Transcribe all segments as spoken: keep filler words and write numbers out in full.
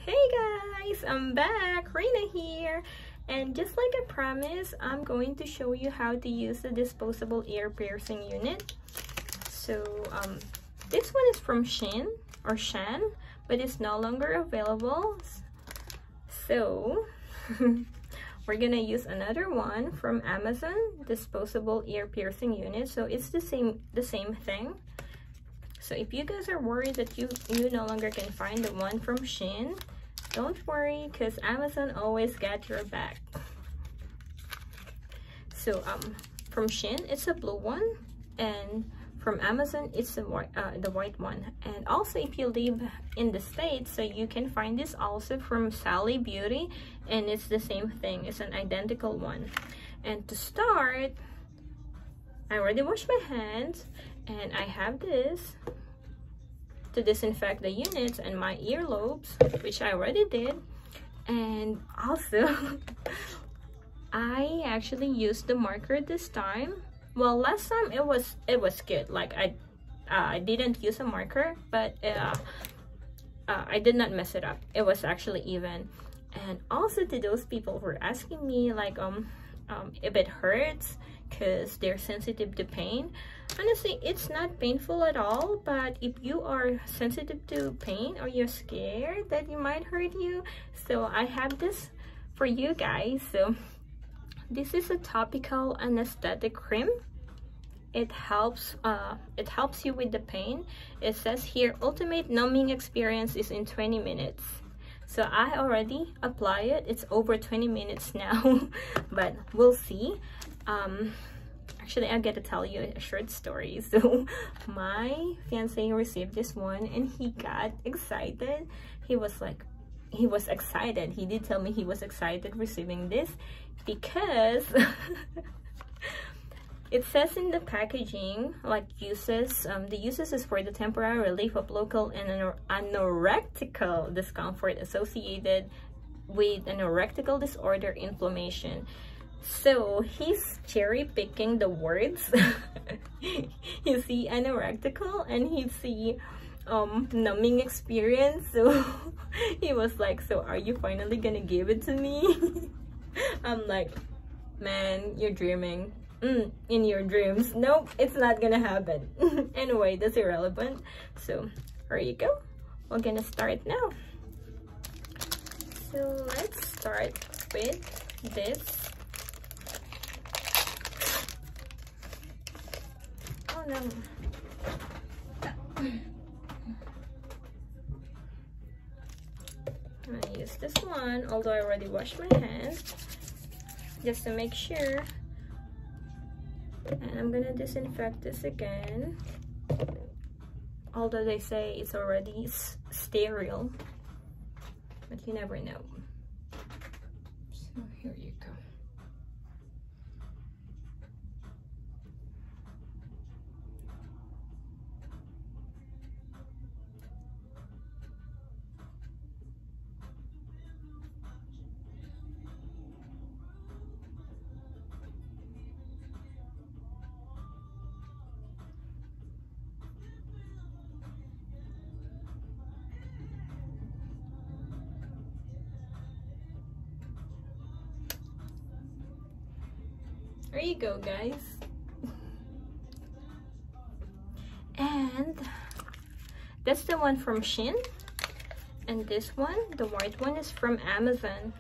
Hey guys, I'm back, Reina here, and just like I promised, I'm going to show you how to use the disposable ear piercing unit. So um, this one is from Shein or Shein, but it's no longer available. So we're gonna use another one from Amazon, disposable ear piercing unit. So it's the same the same thing. So if you guys are worried that you you no longer can find the one from Shein, don't worry, because Amazon always got your back. So um from Shein it's a blue one, and from Amazon it's the white uh, the white one. And also if you live in the States, so you can find this also from Sally Beauty, and it's the same thing, it's an identical one. And to start, I already washed my hands, and I have this to disinfect the units and my earlobes, which I already did. And also I actually used the marker this time. Well, last time it was it was good, like I uh, I didn't use a marker, but uh, uh, I did not mess it up. It was actually even. And also to those people who are asking me like um um if it hurts because they're sensitive to pain, honestly it's not painful at all. But if you are sensitive to pain or you're scared that it might hurt you, so I have this for you guys. So this is a topical anesthetic cream. It helps uh it helps you with the pain. It says here ultimate numbing experience is in twenty minutes. So I already apply it. It's over twenty minutes now, but we'll see. Um, actually, I get to tell you a short story. So my fiance received this one, and he got excited. He was like, he was excited. He did tell me he was excited receiving this because it says in the packaging, like uses, um, the uses is for the temporary relief of local and anor anorectical discomfort associated with anorectical disorder inflammation. So he's cherry picking the words. You see anorectical and he see um numbing experience. So he was like, so are you finally gonna give it to me? I'm like, man, you're dreaming. Mm, in your dreams. Nope, it's not gonna happen. Anyway, that's irrelevant. So here you go. We're gonna start now. So let's start with this. Oh no. I'm gonna use this one, although I already washed my hands, just to make sure. And I'm gonna disinfect this again, although they say it's already sterile, but you never know. So here you go. There you go, guys. And that's the one from Shein, and this one, the white one, is from Amazon.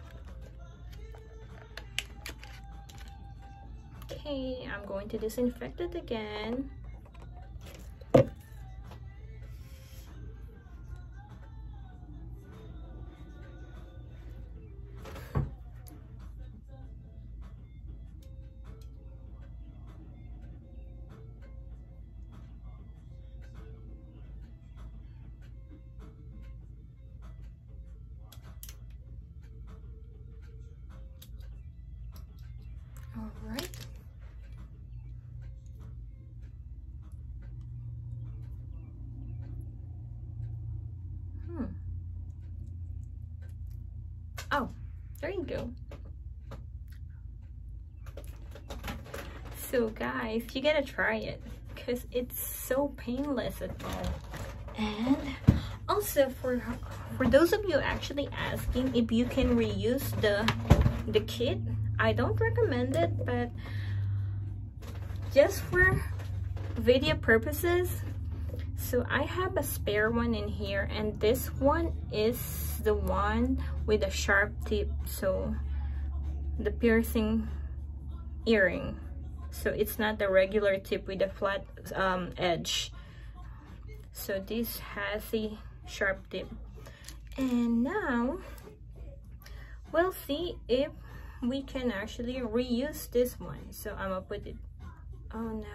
Okay, I'm going to disinfect it again. All right. Hmm. Oh, there you go. So guys, you gotta try it because it's so painless at all. And Also, for for those of you actually asking if you can reuse the the kit, I don't recommend it, but just for video purposes, so I have a spare one in here, and this one is the one with a sharp tip, so the piercing earring, so it's not the regular tip with a flat um, edge. So this has a sharp tip, and now we'll see if we can actually reuse this one. So I'm gonna put it, oh no,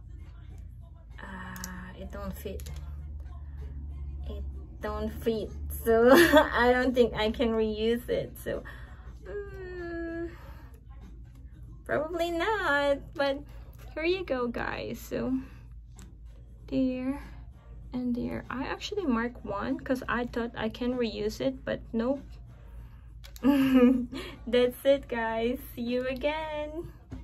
uh, it don't fit, it don't fit, so I don't think I can reuse it. So um, probably not, but here you go guys. So there and there, I actually marked one because I thought I can reuse it, but nope. That's it guys, see you again.